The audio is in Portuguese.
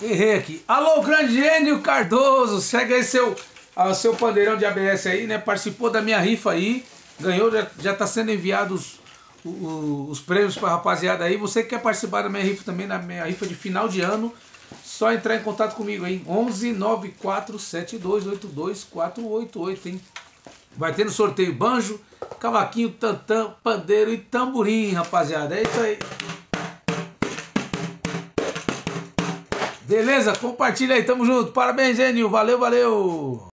Errei aqui. Alô, grande Enio Cardoso. Segue aí seu pandeirão de ABS aí, né? Participou da minha rifa aí. Ganhou, já tá sendo enviados os prêmios pra rapaziada aí. Você que quer participar da minha rifa também, na minha rifa de final de ano, só entrar em contato comigo aí. 11 94 7282 488, hein? Vai ter no sorteio banjo, cavaquinho, tantã, pandeiro e tamborim, rapaziada. É isso aí. Beleza? Compartilha aí, tamo junto. Parabéns, Enio. Valeu, valeu.